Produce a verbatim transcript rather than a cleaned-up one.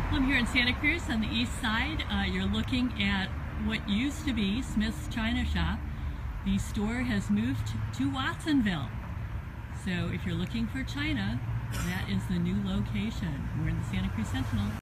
I'm here in Santa Cruz on the east side. Uh, you're looking at what used to be Smith's China Shop. The store has moved to Watsonville. So if you're looking for China, that is the new location. We're in the Santa Cruz Sentinel.